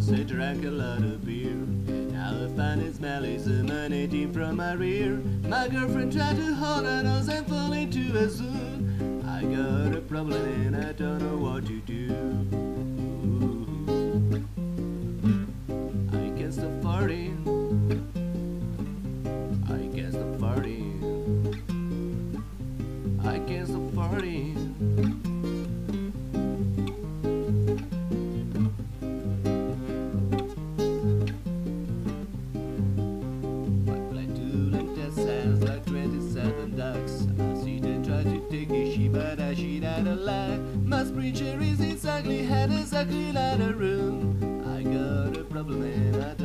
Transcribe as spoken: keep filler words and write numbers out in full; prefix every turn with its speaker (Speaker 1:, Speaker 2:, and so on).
Speaker 1: I drank a lot of beer. Now I find it smelly, emanating from my rear. My girlfriend tried to hold her nose and fall into a zoo. I got a problem and I don't know what to do. Ooh. I can't stop farting. I can't stop farting. I can't stop farting. But I shit out a lie. My spring cherries exactly had exactly like a room. I got a problem and I